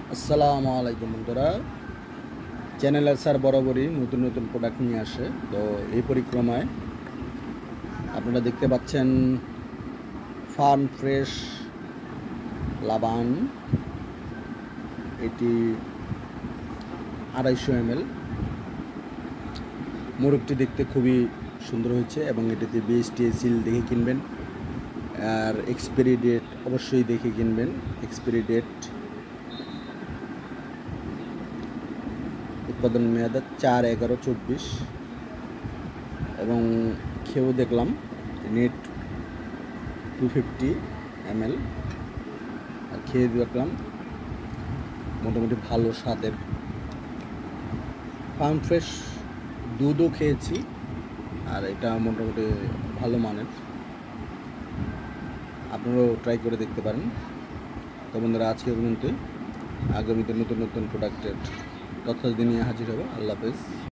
আসসালামু আলাইকুম বন্ধুরা। চ্যানেলের স্যার বরাবরই নতুন নতুন প্রোডাক্ট নিয়ে আসে। তো এই পরিক্রমায় আপনারা দেখতে পাচ্ছেন ফার্ম ফ্রেশ লাবান। এটি 250 ml। মোড়কটি দেখতে খুবই সুন্দর হয়েছে এবং এটিতে বিএসটি সিল দেখে কিনবেন। আর এক্সপায়ারি ডেট অবশ্যই দেখে কিনবেন। এক্সপায়ারি ডেট, উৎপাদন মেয়াদ 4/11/24 এবং খেয়েও দেখলাম নেট 250 ml। আর খেয়ে দেখলাম মোটামুটি ভালো স্বাদের। ফার্ম ফ্রেশ দুধও খেয়েছি, আর এটা মোটামুটি ভালো মানের। আপনারাও ট্রাই করে দেখতে পারেন। তো বন্ধুরা, আজকে পর্যন্তই। আগামীতে নতুন নতুন প্রোডাক্টের তথ্য নিয়ে হাজির হবো। আল্লাহ হাফেজ।